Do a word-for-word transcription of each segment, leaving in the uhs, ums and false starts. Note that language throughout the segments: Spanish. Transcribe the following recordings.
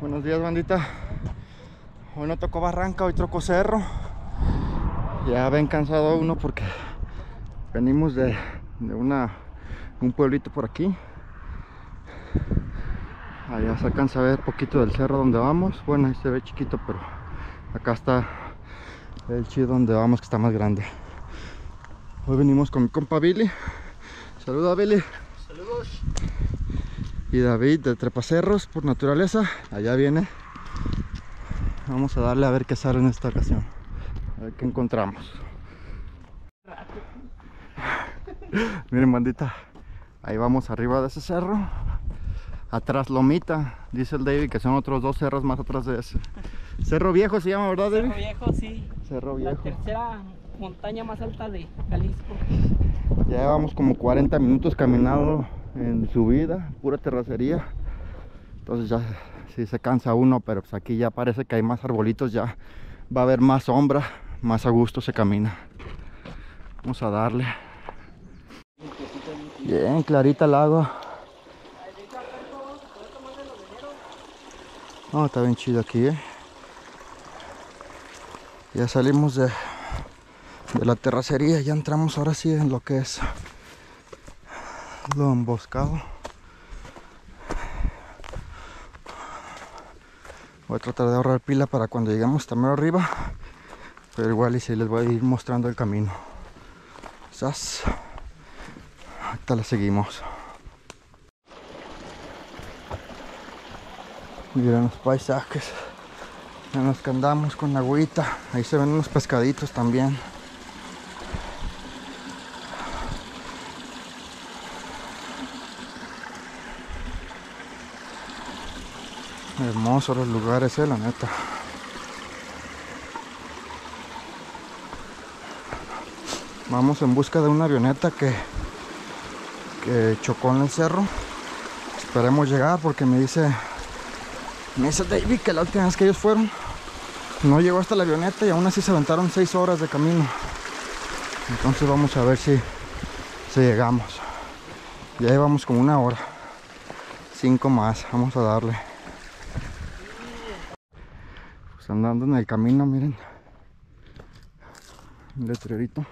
Buenos días, bandita. Hoy no tocó barranca, hoy tocó cerro. Ya ven cansado uno porque venimos de, de una, un pueblito por aquí. Allá se alcanza a ver poquito del cerro donde vamos. Bueno, ahí se ve chiquito, pero acá está el chido donde vamos, que está más grande. Hoy venimos con mi compa Billy. Saluda, Billy. Saludos. Y David de Trepacerros por naturaleza. Allá viene. Vamos a darle a ver qué sale en esta ocasión. A ver qué encontramos. Miren, bandita, ahí vamos arriba de ese cerro. Atrás Lomita, dice el David que son otros dos cerros más atrás de ese. Cerro Viejo se llama, ¿verdad, David? Cerro Viejo, sí. Cerro Viejo. La tercera montaña más alta de Jalisco. Ya llevamos como cuarenta minutos caminando en subida, pura terracería. Entonces ya sí se cansa uno, pero pues aquí ya parece que hay más arbolitos, ya va a haber más sombra, más a gusto se camina. Vamos a darle. Bien clarita el agua. No, está bien chido aquí, eh. Ya salimos de, de la terracería, ya entramos ahora sí en lo que es lo emboscado. Voy a tratar de ahorrar pila para cuando lleguemos hasta mero arriba, pero igual y si les voy a ir mostrando el camino. Quizás ahorita le seguimos. Miren los paisajes en los que andamos con agüita. Ahí se ven unos pescaditos también. Hermosos los lugares, eh, la neta. Vamos en busca de una avioneta que, que chocó en el cerro. Esperemos llegar porque me dice Me dice David que la última vez que ellos fueron no llegó hasta la avioneta y aún así se aventaron seis horas de camino. Entonces vamos a ver si, si llegamos. Ya llevamos como una hora. Cinco más, vamos a darle. Pues andando en el camino, miren. Un letrerito.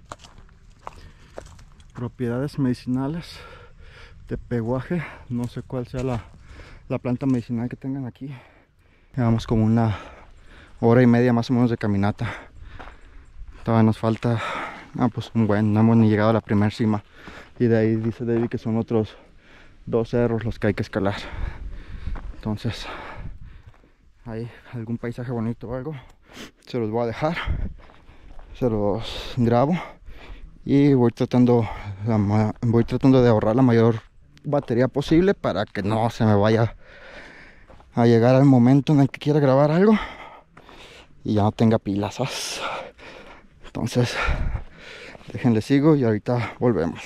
Propiedades medicinales de peguaje. No sé cuál sea la la planta medicinal que tengan aquí. Llevamos como una hora y media más o menos de caminata. Todavía nos falta ah, pues un buen, no hemos ni llegado a la primera cima. Y de ahí dice David que son otros dos cerros los que hay que escalar. Entonces hay algún paisaje bonito o algo, se los voy a dejar, se los grabo y voy tratando la, voy tratando de ahorrar la mayor batería posible para que no se me vaya a llegar al momento en el que quiera grabar algo y ya no tenga pilas, ¿sabes? Entonces déjenle sigo y ahorita volvemos.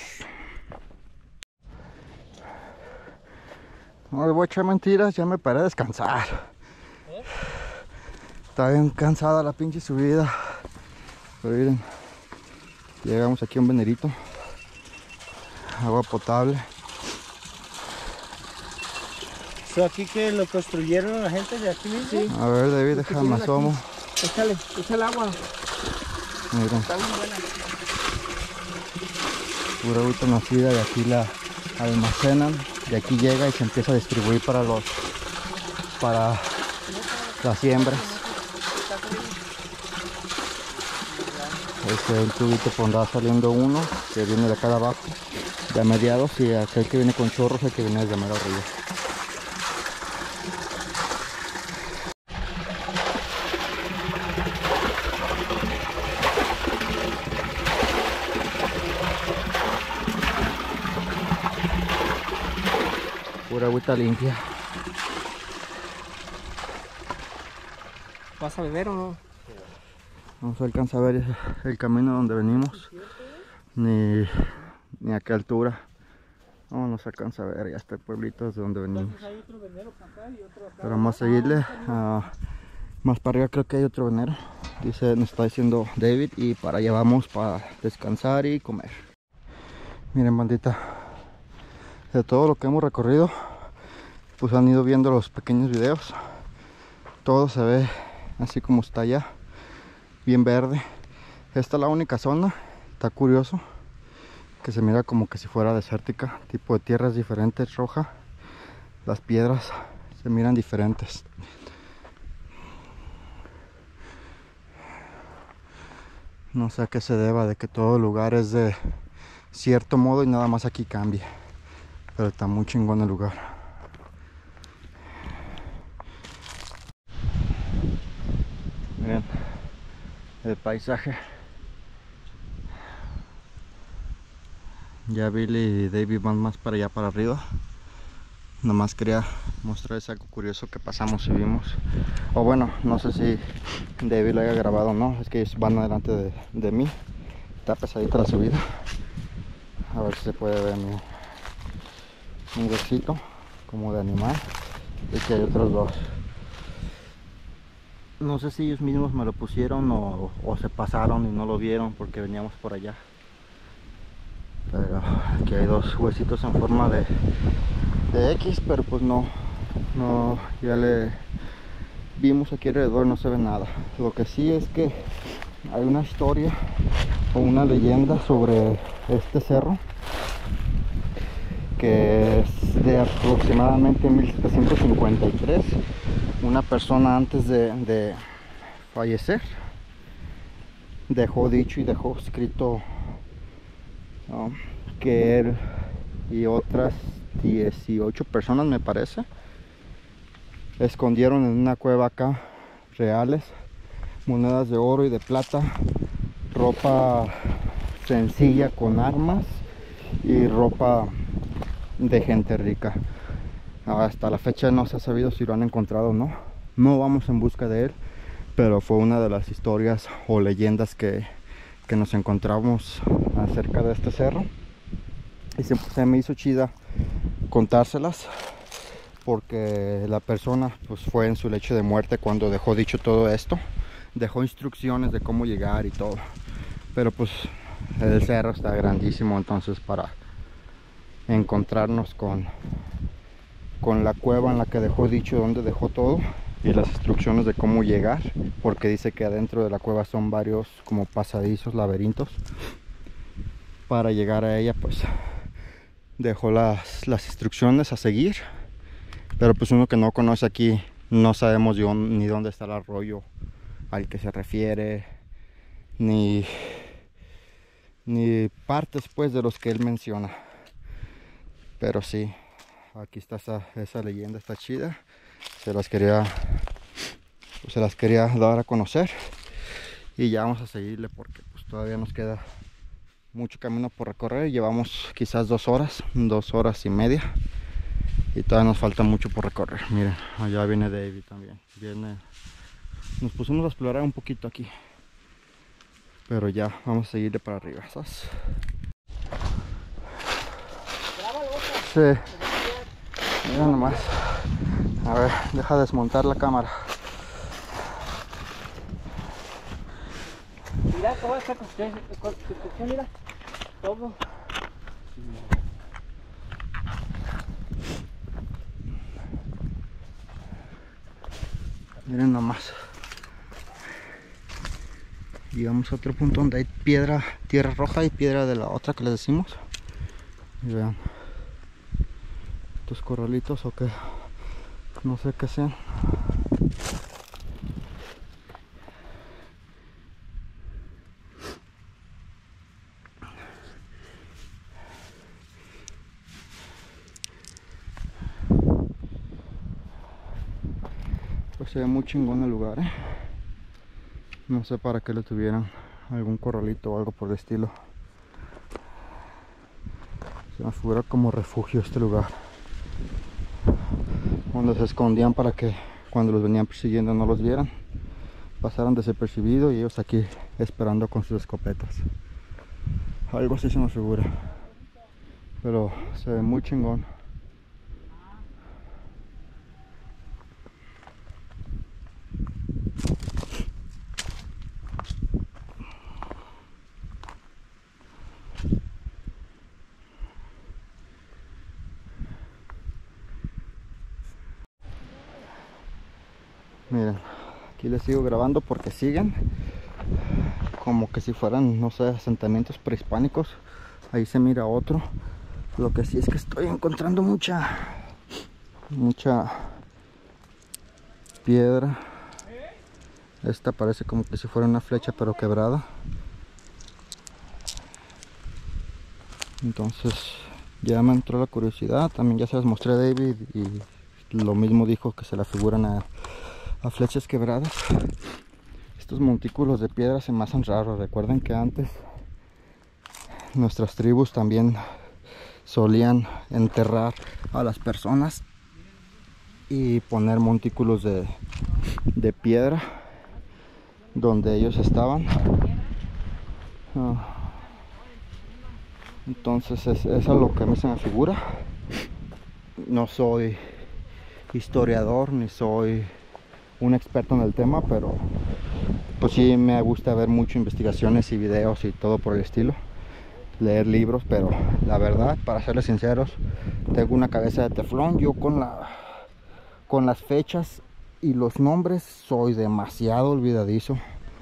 No les voy a echar mentiras, ya me paré a descansar. ¿Eh? Está bien cansada la pinche subida, pero miren, llegamos aquí a un venerito, agua potable. Aquí que lo construyeron la gente de aquí mismo. Sí. A ver, David, déjame más asomo. Échale, échale agua. Miren. Está bien buena. Pura agüita nacida y aquí la almacenan. Y aquí llega y se empieza a distribuir para los para las siembras. Este es el tubito por donde va saliendo uno que viene de acá de abajo, de a mediados, y aquel que viene con chorros es el que viene desde mero arriba. Pura agüita limpia. ¿Vas a beber o no? No se alcanza a ver el camino donde venimos, ni, ni a qué altura. No, no se alcanza a ver, ya está el pueblito desde donde venimos. Pero más seguirle, uh, más para arriba creo que hay otro venero. Dice, nos está diciendo David, y para allá vamos para descansar y comer. Miren, bandita, de todo lo que hemos recorrido, pues han ido viendo los pequeños videos. todo se ve así como está allá, bien verde. Esta es la única zona, está curioso, que se mira como que si fuera desértica, tipo de tierras diferentes, roja. Las piedras se miran diferentes. No sé a qué se deba de que todo lugar es de cierto modo y nada más aquí cambia. Pero está muy chingón el lugar. Miren el paisaje. Ya Billy y David van más para allá para arriba. Nomás quería mostrarles algo curioso que pasamos y vimos. O bueno, no sé si David lo haya grabado o no. Es que ellos van adelante de, de mí. Está pesadita la subida. A ver si se puede ver mi, un huesito como de animal. Y que hay otros dos. No sé si ellos mismos me lo pusieron o, o se pasaron y no lo vieron porque veníamos por allá. Pero aquí hay dos huesitos en forma de, de X, pero pues no, no, ya le vimos aquí alrededor, no se ve nada. Lo que sí es que hay una historia o una leyenda sobre este cerro que es de aproximadamente mil setecientos cincuenta y tres. Una persona antes de, de fallecer dejó dicho y dejó escrito, ¿no?, que él y otras dieciocho personas, me parece, escondieron en una cueva acá reales monedas de oro y de plata, ropa sencilla con armas y ropa de gente rica. Hasta la fecha no se ha sabido si lo han encontrado o no. No vamos en busca de él, pero fue una de las historias o leyendas que, que nos encontramos acerca de este cerro. Y se, se me hizo chida contárselas porque la persona pues fue en su lecho de muerte cuando dejó dicho todo esto. Dejó instrucciones de cómo llegar y todo. Pero pues el cerro está grandísimo, entonces para encontrarnos con, con la cueva en la que dejó dicho donde dejó todo y las instrucciones de cómo llegar, porque dice que adentro de la cueva son varios como pasadizos, laberintos. Para llegar a ella pues dejó las, las instrucciones a seguir, pero pues uno que no conoce aquí no sabemos yo, ni dónde está el arroyo al que se refiere, ni, ni partes pues de los que él menciona. Pero sí, aquí está esa, esa leyenda, está chida. Se las quería pues, se las quería dar a conocer. Y ya vamos a seguirle porque pues todavía nos queda mucho camino por recorrer. Llevamos quizás dos horas, dos horas y media. Y todavía nos falta mucho por recorrer. Miren, allá viene David también. Viene. Nos pusimos a explorar un poquito aquí. Pero ya, vamos a seguirle para arriba, ¿sabes? Sí. Mira nomás. A ver, deja desmontar la cámara. Mira toda esta construcción, mira, todo. Miren nomás. Llegamos a otro punto donde hay piedra, tierra roja y piedra de la otra que les decimos. Y vean. Estos corralitos o que no sé qué sean. Pues se ve muy chingón el lugar, ¿eh? No sé para qué le tuvieran algún corralito o algo por el estilo. Se me figura como refugio este lugar, donde se escondían para que cuando los venían persiguiendo no los vieran, pasaran desapercibidos y ellos aquí esperando con sus escopetas. Algo así se me figura, pero se ve muy chingón. Miren, aquí les sigo grabando porque siguen como que si fueran, no sé, asentamientos prehispánicos. Ahí se mira otro. Lo que sí es que estoy encontrando mucha mucha piedra. Esta parece como que si fuera una flecha pero quebrada. Entonces ya me entró la curiosidad. También ya se las mostré a David y lo mismo dijo, que se la figuran a, a flechas quebradas. Estos montículos de piedra se me hacen raros. Recuerden que antes nuestras tribus también solían enterrar a las personas y poner montículos de, de piedra donde ellos estaban. Uh, entonces es, es a lo que a mí se me figura. No soy historiador ni soy un experto en el tema, pero pues sí me gusta ver mucho investigaciones y videos y todo por el estilo, leer libros, pero la verdad, para serles sinceros, tengo una cabeza de teflón. Yo con la con las fechas y los nombres soy demasiado olvidadizo,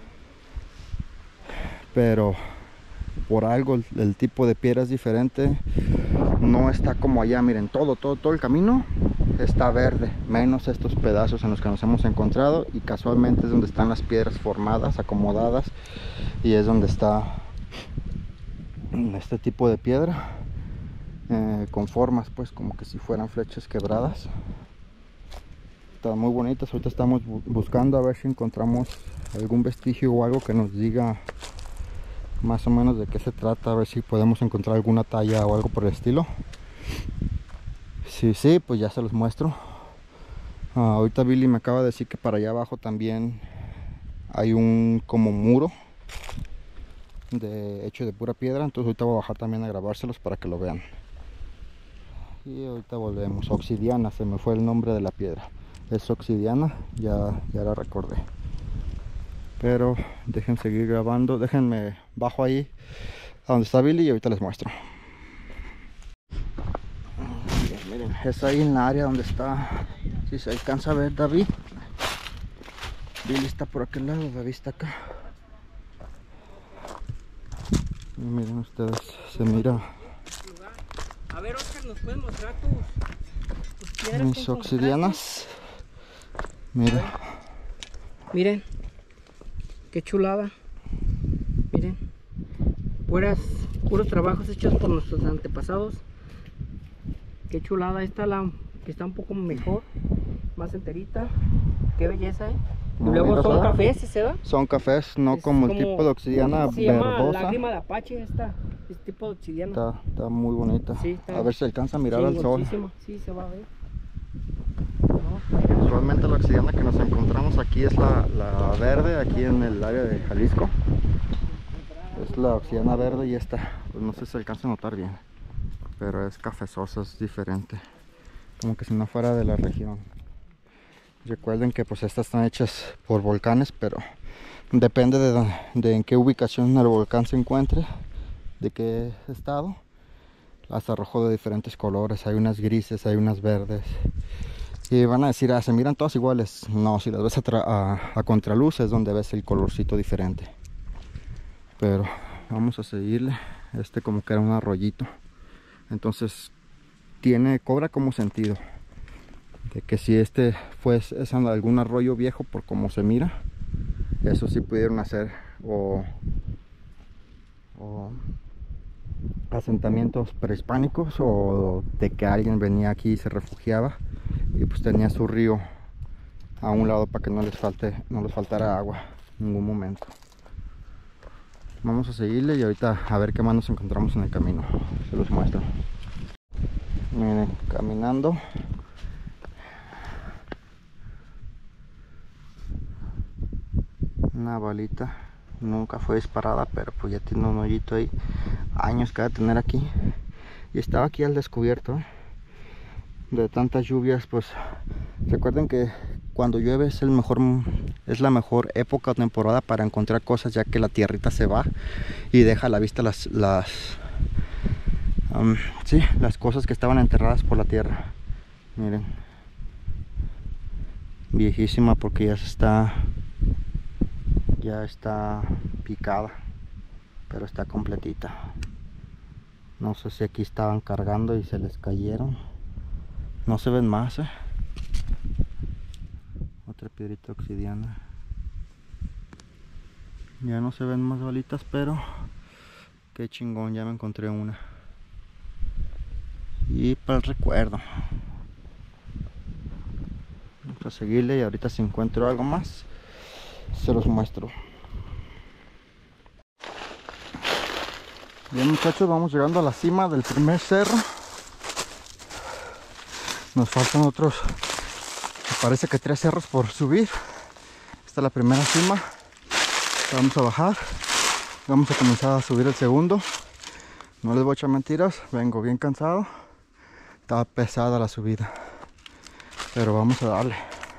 pero por algo el, el tipo de piedra es diferente. No está como allá, miren, todo, todo, todo el camino está verde, menos estos pedazos en los que nos hemos encontrado, y casualmente es donde están las piedras formadas, acomodadas, y es donde está este tipo de piedra eh, con formas pues como que si fueran flechas quebradas. Están muy bonitas. Ahorita estamos bu buscando a ver si encontramos algún vestigio o algo que nos diga más o menos de qué se trata, a ver si podemos encontrar alguna talla o algo por el estilo. Sí, sí, pues ya se los muestro. Uh, ahorita Billy me acaba de decir que para allá abajo también hay un como muro de, hecho de pura piedra. Entonces ahorita voy a bajar también a grabárselos para que lo vean. Y ahorita volvemos. Obsidiana, se me fue el nombre de la piedra. Es obsidiana, ya, ya la recordé. Pero dejen seguir grabando. Déjenme bajo ahí a donde está Billy y ahorita les muestro. Miren, miren, es ahí en la área donde está, si se alcanza a ver, David. Billy está por aquel lado, David está acá. Y miren ustedes, se mira. A ver, Oscar, ¿nos puedes mostrar tus, tus piedras? Mis obsidianas. Miren. Miren. Qué chulada. Miren. Puras, puros trabajos hechos por nuestros antepasados. Qué chulada. Esta la que está un poco mejor. Más enterita. Qué belleza, eh. Y No, luego son ¿verdad? cafés, ¿sí se da? Son cafés, no Es como el como- tipo de obsidiana Se llama verdosa. lágrima de Apache esta. Este tipo de obsidiana. Está, está muy bonita. Sí, está A ver si se alcanza a mirar al sol. chingoncísima. Sí, se va a ver. Usualmente la obsidiana que nos encontramos aquí es la, la verde, aquí en el área de Jalisco. Es la obsidiana verde y esta, pues no sé si se alcanza a notar bien, pero es cafezosa, es diferente, como que si no fuera de la región. Recuerden que pues estas están hechas por volcanes, pero depende de, de en qué ubicación el volcán se encuentre, de qué estado, las arrojó de diferentes colores. Hay unas grises, hay unas verdes. Y van a decir, ah, se miran todas iguales. No, si las ves a, a, a contraluz es donde ves el colorcito diferente. Pero vamos a seguirle. Este como que era un arroyito. Entonces tiene, cobra como sentido de que si este fue es algún arroyo viejo por cómo se mira, eso sí pudieron hacer o, o asentamientos prehispánicos, o de que alguien venía aquí y se refugiaba y pues tenía su río a un lado para que no les falte, no les faltara agua en ningún momento. Vamos a seguirle y ahorita a ver qué más nos encontramos en el camino. Se los muestro. Miren, caminando. Una balita, nunca fue disparada, pero pues ya tiene un hoyito ahí. Años que va a tener aquí. Y estaba aquí al descubierto, ¿eh? De tantas lluvias, pues recuerden que cuando llueve es el mejor es la mejor época o temporada para encontrar cosas, ya que la tierrita se va y deja a la vista las las um, sí, las cosas que estaban enterradas por la tierra. Miren, viejísima porque ya se está ya está picada, pero está completita. No sé si aquí estaban cargando y se les cayeron. No se ven más, ¿eh? Otra piedrita obsidiana. Ya no se ven más balitas, pero qué chingón, ya me encontré una. Y para el recuerdo. Vamos a seguirle y ahorita si encuentro algo más, se los muestro. Bien, muchachos, vamos llegando a la cima del primer cerro. Nos faltan otros, me parece que tres cerros por subir. Esta es la primera cima. Vamos a bajar. Vamos a comenzar a subir el segundo. No les voy a echar mentiras, vengo bien cansado. Estaba pesada la subida, pero vamos a darle.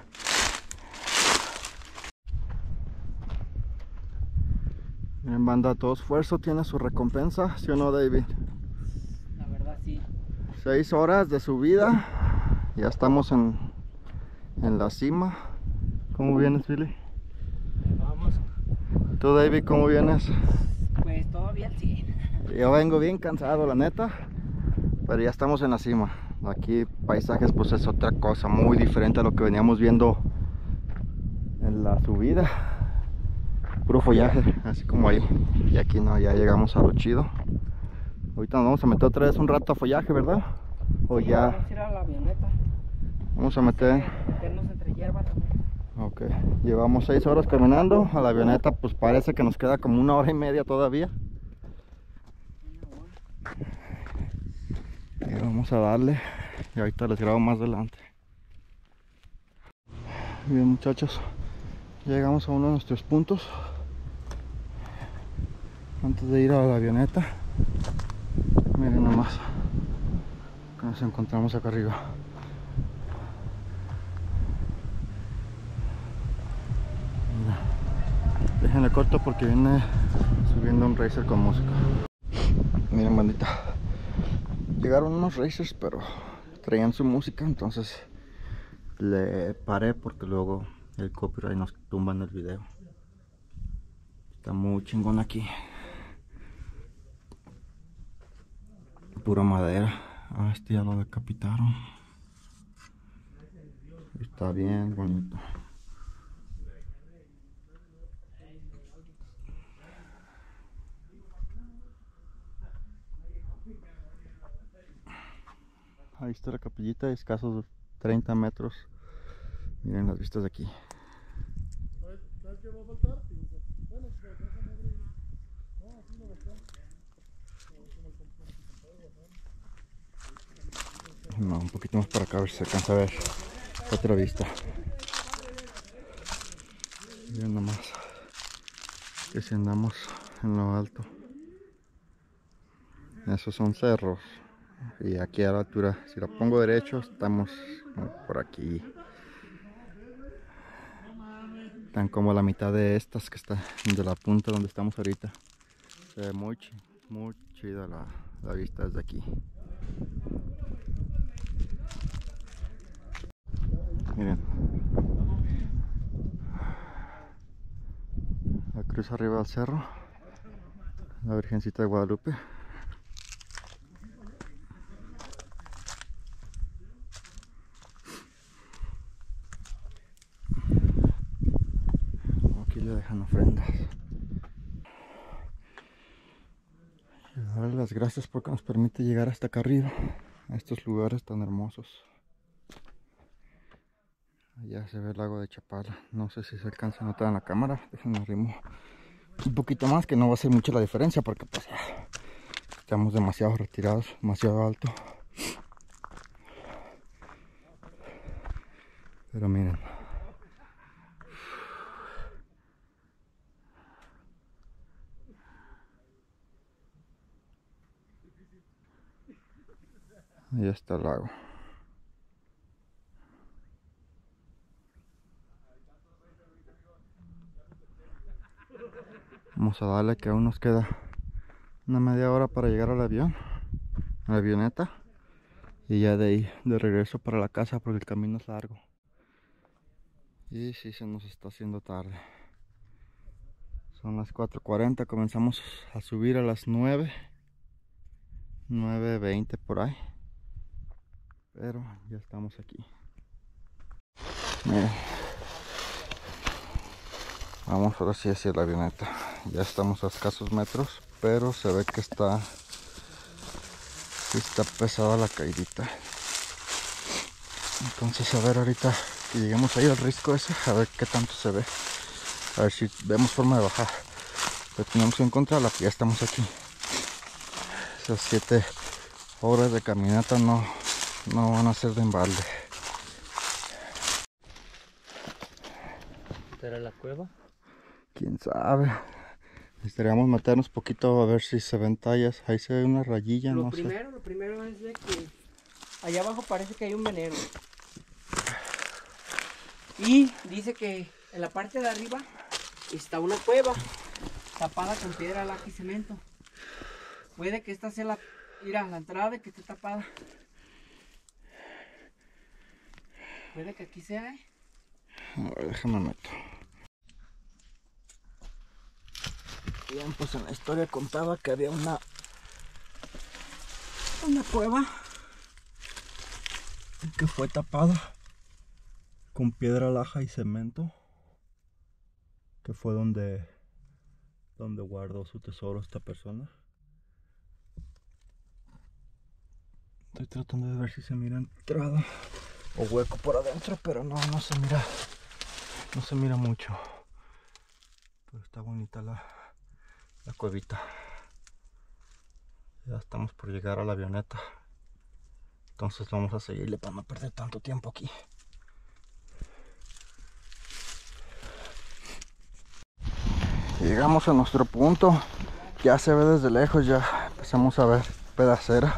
Miren, banda, todo esfuerzo tiene su recompensa, ¿sí o no, David? La verdad sí. Seis horas de subida. Ya estamos en, en la cima. ¿Cómo vienes, Billy? Vamos. ¿Tú, David, cómo vienes? Pues todavía al cien. Yo vengo bien cansado, la neta, pero ya estamos en la cima. Aquí paisajes pues es otra cosa, muy diferente a lo que veníamos viendo en la subida. Puro follaje, así como ahí. Y aquí no, ya llegamos a lo chido. Ahorita nos vamos a meter otra vez un rato a follaje, ¿verdad? O Sí, ya vamos a ir a la avioneta. vamos a meter. Meternos entre hierba también. Ok, llevamos seis horas caminando. A la avioneta pues parece que nos queda como una hora y media todavía. Y vamos a darle. Y ahorita les grabo más adelante. Bien, muchachos, llegamos a uno de nuestros puntos antes de ir a la avioneta. Miren nomás que nos encontramos acá arriba. Mira, déjenle corto porque viene subiendo un racer con música. Miren, bandita, llegaron unos racers pero traían su música, entonces le paré porque luego el copyright nos tumba en el video. Está muy chingón aquí. Pura madera. Ah, este ya lo decapitaron. Está bien bonito. Ahí está la capillita, escasos treinta metros. Miren las vistas de aquí. No, un poquito más para acá a ver si se alcanza a ver otra vista. Miren nomás que si andamos en lo alto. Esos son cerros. Y aquí a la altura, si la pongo derecho, estamos por aquí. Están como la mitad de estas que está de la punta donde estamos ahorita. Se ve muy, muy chida la, la vista desde aquí. Miren, la cruz arriba del cerro, la Virgencita de Guadalupe. Aquí le dejan ofrendas. Y darle las gracias porque nos permite llegar hasta acá arriba, a estos lugares tan hermosos. Allá se ve el lago de Chapala. No sé si se alcanza a notar en la cámara. Déjenme arrimo un poquito más, que no va a ser mucha la diferencia porque pues ya estamos demasiado retirados, demasiado alto. Pero miren, ahí está el lago. Vamos a darle que aún nos queda una media hora para llegar al avión, a la avioneta, y ya de ahí de regreso para la casa porque el camino es largo. Y sí, se nos está haciendo tarde. Son las cuatro cuarenta, comenzamos a subir a las nueve, nueve veinte por ahí. Pero ya estamos aquí. Miren. Vamos ahora sí hacia la avioneta. Ya estamos a escasos metros, pero se ve que está, está pesada la caidita. Entonces a ver ahorita que lleguemos ahí al risco ese, a ver qué tanto se ve. A ver si vemos forma de bajar. Pero tenemos que encontrarla, ya estamos aquí. Esas siete horas de caminata no, no van a ser de embalde. ¿Será la cueva? Quién sabe. Necesitaríamos meternos poquito a ver si se ven tallas. Ahí se ve una rayilla, Lo no primero, sé. lo primero es de que allá abajo parece que hay un veneno. Y dice que en la parte de arriba está una cueva tapada con piedra, laja y cemento. Puede que esta sea la, mira, la entrada que esté tapada. Puede que aquí sea, ¿eh? A ver, déjame meto. Bien, pues en la historia contaba que había una una cueva que fue tapada con piedra, laja y cemento, que fue donde donde guardó su tesoro esta persona. Estoy tratando de ver si se mira entrada o hueco por adentro, pero no, no se mira, no se mira mucho. Pero está bonita la, la cuevita. Ya estamos por llegar a la avioneta. Entonces vamos a seguirle para no perder tanto tiempo aquí. Llegamos a nuestro punto. Ya se ve desde lejos, ya empezamos a ver pedacera.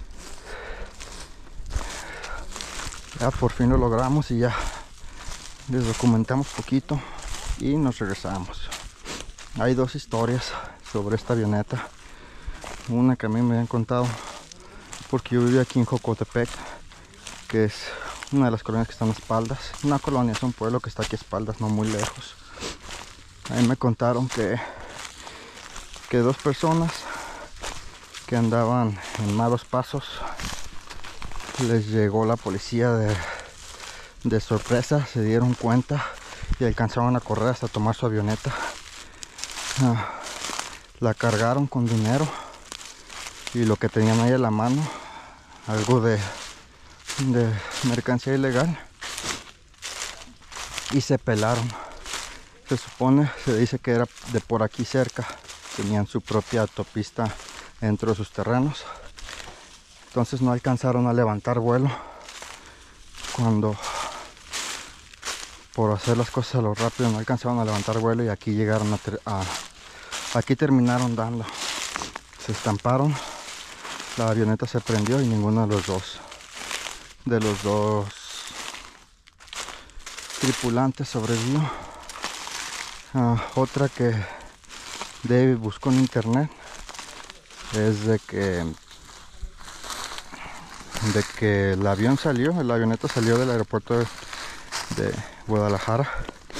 Ya por fin lo logramos y ya les documentamos poquito y nos regresamos. Hay dos historias sobre esta avioneta. Una que a mí me habían contado porque yo vivía aquí en Jocotepec, que es una de las colonias que están a espaldas. Una colonia, es un pueblo que está aquí a espaldas, no muy lejos. Ahí me contaron que, que dos personas que andaban en malos pasos les llegó la policía de, de sorpresa, se dieron cuenta y alcanzaron a correr hasta tomar su avioneta. Ah, la cargaron con dinero y lo que tenían ahí en la mano, algo de, de mercancía ilegal, y se pelaron. Se supone, se dice que era de por aquí cerca, tenían su propia autopista dentro de sus terrenos. Entonces no alcanzaron a levantar vuelo cuando, por hacer las cosas a lo rápido, no alcanzaron a levantar vuelo y aquí llegaron a, ter a aquí terminaron dando. Se estamparon, la avioneta se prendió y ninguno de los dos de los dos tripulantes sobrevivió. Uh, otra que David buscó en internet es de que de que el avión salió, la avioneta salió del aeropuerto de, de Guadalajara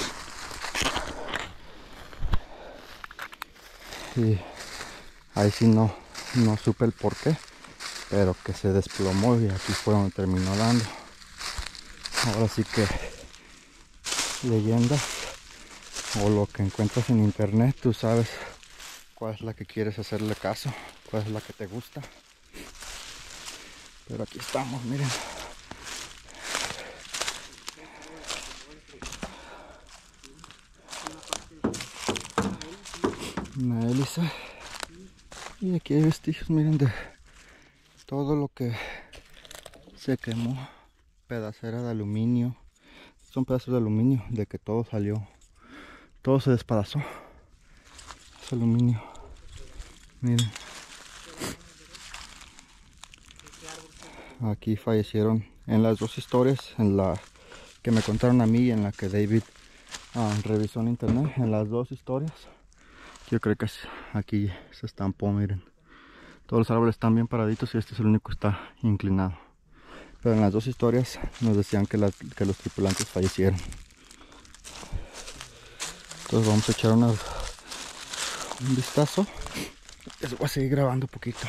y ahí sí no, no supe el por qué, pero que se desplomó y aquí fue donde terminó dando. Ahora sí que leyendas o lo que encuentras en internet, tú sabes cuál es la que quieres hacerle caso, cuál es la que te gusta. Pero aquí estamos, miren. Una hélice. Y aquí hay vestigios, miren, de todo lo que se quemó. Pedacera de aluminio. Son pedazos de aluminio, de que todo salió. Todo se despedazó. Es aluminio. Miren. Aquí fallecieron en las dos historias, en la que me contaron a mí y en la que David uh, revisó en internet. En las dos historias yo creo que es, aquí se estampó, miren. Todos los árboles están bien paraditos y este es el único que está inclinado. Pero en las dos historias nos decían que, las, que los tripulantes fallecieron. Entonces vamos a echar una, un vistazo. Les voy a seguir grabando un poquito.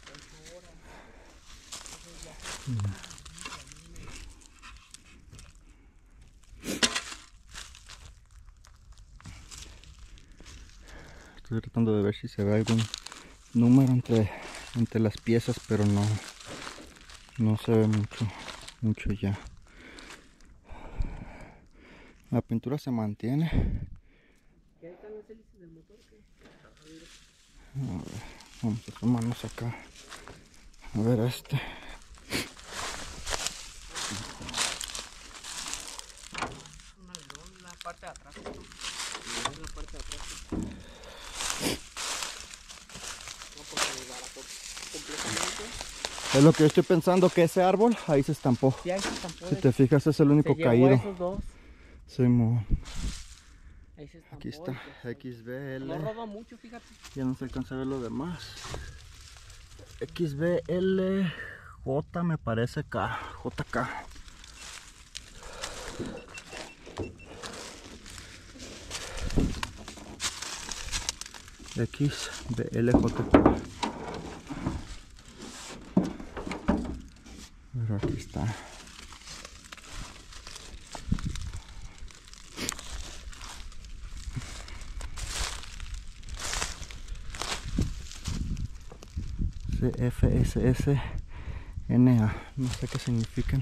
Estoy tratando de ver si se ve algún número entre, entre las piezas, pero no, no se ve mucho, mucho ya. La pintura se mantiene. ¿Qué están las hélices del motor? A ver, vamos a tomarnos acá. A ver este. Un alerón en la parte de atrás. En la parte de atrás. No, porque me barató completamente. Es lo que yo estoy pensando, que ese árbol ahí se estampó. Sí, ahí se estampó. Si te fijas, es el único se llevó caído. esos dos. Sí, mo. Ahí se estampó. Aquí está, X B L. No rodó mucho, fíjate. Ya no se alcanza a ver lo demás. X B L J me parece K, J K. X B L J K. Pero aquí está. C F S S N A, no sé qué significan.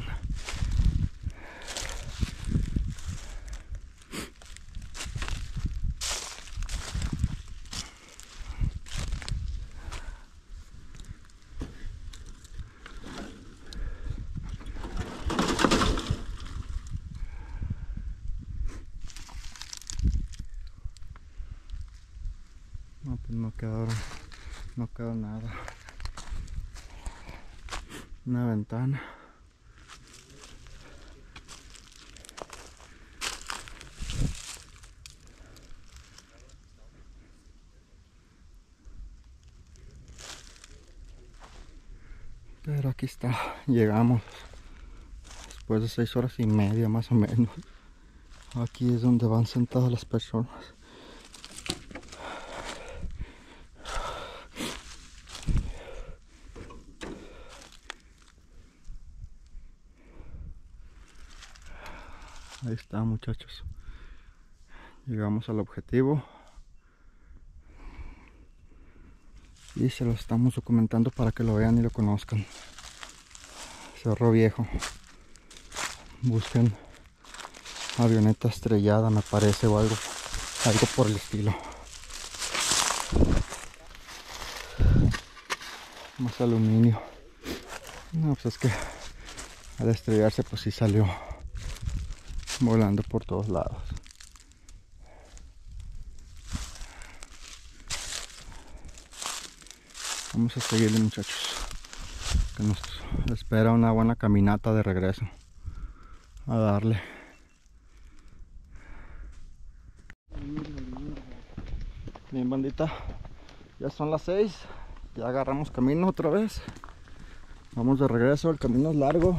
No, pues no quedaron, no quedó nada. Una ventana. Pero aquí está, llegamos después de seis horas y media más o menos. Aquí es donde van sentadas las personas. Ahí está, muchachos. Llegamos al objetivo. Y se lo estamos documentando para que lo vean y lo conozcan. Cerro Viejo. Busquen avioneta estrellada, me parece, o algo, algo por el estilo. Más aluminio. No, pues es que al estrellarse pues sí salió volando por todos lados. Vamos a seguirle, muchachos, que nos espera una buena caminata de regreso. A darle. Bien, bandita, ya son las seis, ya agarramos camino otra vez. Vamos de regreso, el camino es largo,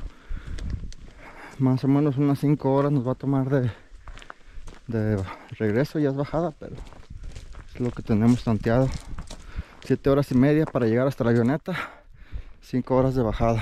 más o menos unas cinco horas nos va a tomar de, de regreso. Ya es bajada, pero es lo que tenemos tanteado. Siete horas y media para llegar hasta la avioneta, cinco horas de bajada.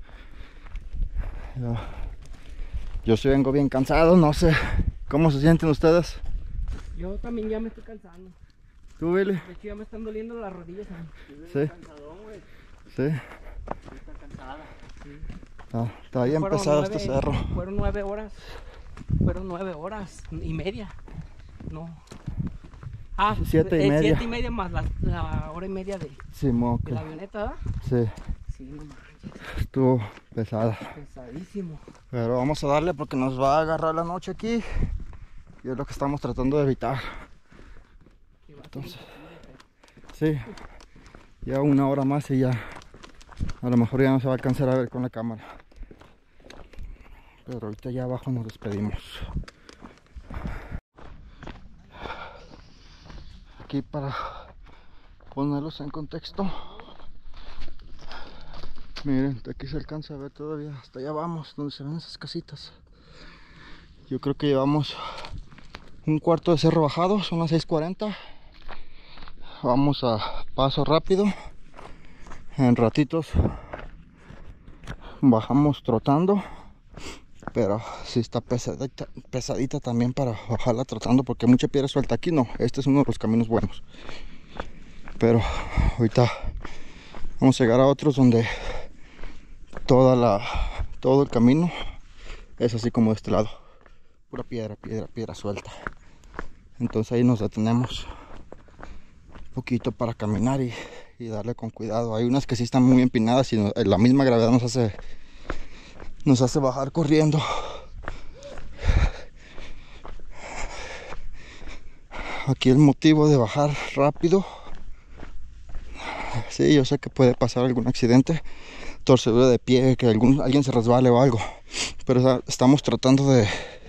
Yo, yo sí vengo bien cansado, no sé cómo se sienten ustedes. Yo también ya me estoy cansando. ¿Tú, Billy? De hecho ya me están doliendo las rodillas. Sí. Sí. Está cansada. Sí. Está, está bien Fueron pesado nueve, este cerro. Fueron nueve horas. Fueron nueve horas y media. No. Ah, Siete y eh, media. Siete y media más la, la hora y media de, Sí, mo, de que- la avioneta, ¿verdad? sí, Sí, no manches. estuvo pesada. Pesadísimo. Pero vamos a darle porque nos va a agarrar la noche aquí. Y es lo que estamos tratando de evitar. Que va a ser Entonces, imposible, sí, ya una hora más y ya a lo mejor ya no se va a alcanzar a ver con la cámara. Pero ahorita ya abajo nos despedimos. Aquí para ponerlos en contexto. Miren, aquí se alcanza a ver todavía. Hasta allá vamos, donde se ven esas casitas. Yo creo que llevamos un cuarto de cerro bajado, son las seis cuarenta. Vamos a paso rápido. En ratitos bajamos trotando, pero sí está pesadita, pesadita también para bajarla trotando, porque hay mucha piedra suelta. Aquí no, este es uno de los caminos buenos, pero ahorita vamos a llegar a otros donde toda la todo el camino es así como de este lado, pura piedra, piedra, piedra suelta. Entonces ahí nos detenemos un poquito para caminar y, y darle con cuidado. Hay unas que sí están muy empinadas y no, la misma gravedad nos hace nos hace bajar corriendo. Aquí el motivo de bajar rápido, sí, yo sé que puede pasar algún accidente, torcedura de pie, que algún, alguien se resbale o algo, pero estamos tratando de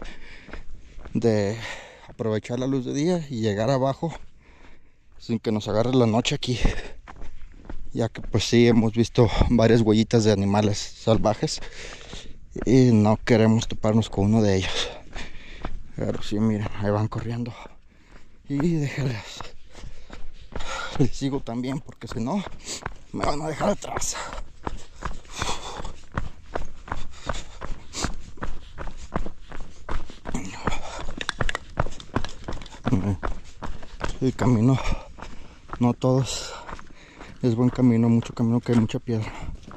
de aprovechar la luz de día y llegar abajo sin que nos agarre la noche aquí, ya que pues sí hemos visto varias huellitas de animales salvajes y no queremos toparnos con uno de ellos. Pero sí, miren, ahí van corriendo y déjenles, les sigo también, porque si no me van a dejar atrás. El camino, no todos es buen camino, mucho camino que hay mucha piedra,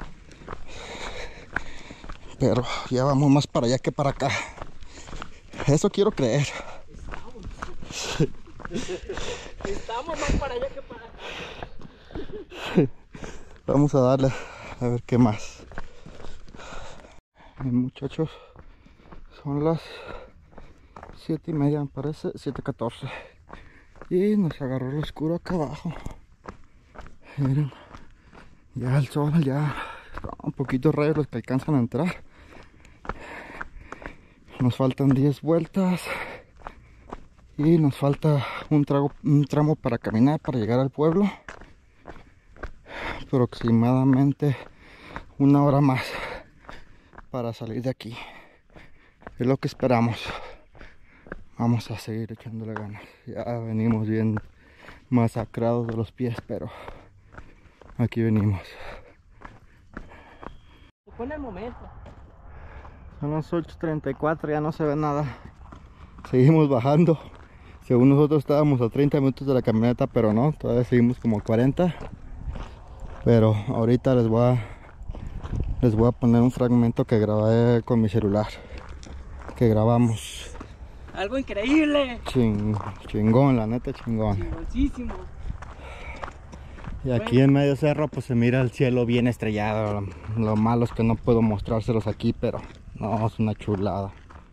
pero ya vamos más para allá que para acá, eso quiero creer. Estamos, estamos más para allá que para acá. Vamos a darle a ver qué más. Bien, muchachos, son las siete y media, me parece, siete catorce. Y nos agarró el oscuro acá abajo. Miren, ya el sol, ya un poquito rayos los que alcanzan a entrar. Nos faltan diez vueltas y nos falta un, trago, un tramo para caminar para llegar al pueblo. Aproximadamente una hora más para salir de aquí. Es lo que esperamos. Vamos a seguir echándole ganas. Ya venimos bien masacrados de los pies, pero aquí venimos. Se pone el momento. Son las ocho treinta y cuatro, ya no se ve nada. Seguimos bajando. Según nosotros estábamos a treinta minutos de la camioneta, pero no, todavía seguimos como cuarenta. Pero ahorita les voy a les voy a poner un fragmento que grabé con mi celular, que grabamos. Algo increíble. Ching, chingón, la neta chingón. Chingoncísimo. Y aquí en medio cerro pues se mira el cielo bien estrellado. Lo malo es que no puedo mostrárselos aquí, pero no, es una chulada.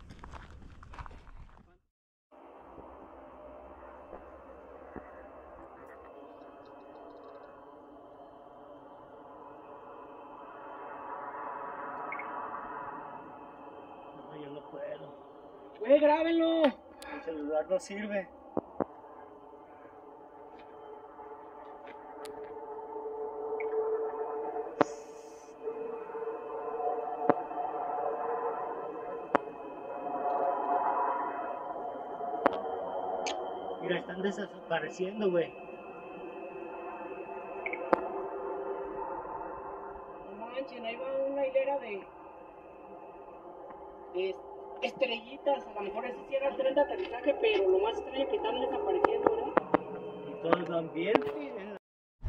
No, yo no puedo. Güey, grábenlo. El celular no sirve. Mira, están desapareciendo, güey. No manchen, ahí va una hilera de, de estrellitas. A lo mejor ese sí era el tren de aterrizaje, pero lo más extraño es que están desapareciendo, ¿verdad? Y todo el ambiente.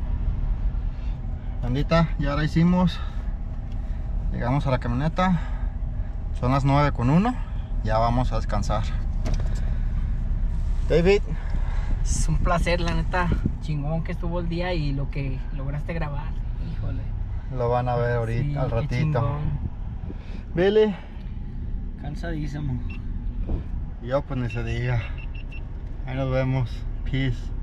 Bandita, ya ahora hicimos. Llegamos a la camioneta. Son las nueve con uno. Ya vamos a descansar. David, Es un placer, la neta. Chingón que estuvo el día y lo que lograste grabar. Híjole. lo van a ver ahorita, Sí, al qué ratito. chingón. Billy, Cansadísimo. y yo pues ni se diga. Ahí nos vemos. Peace.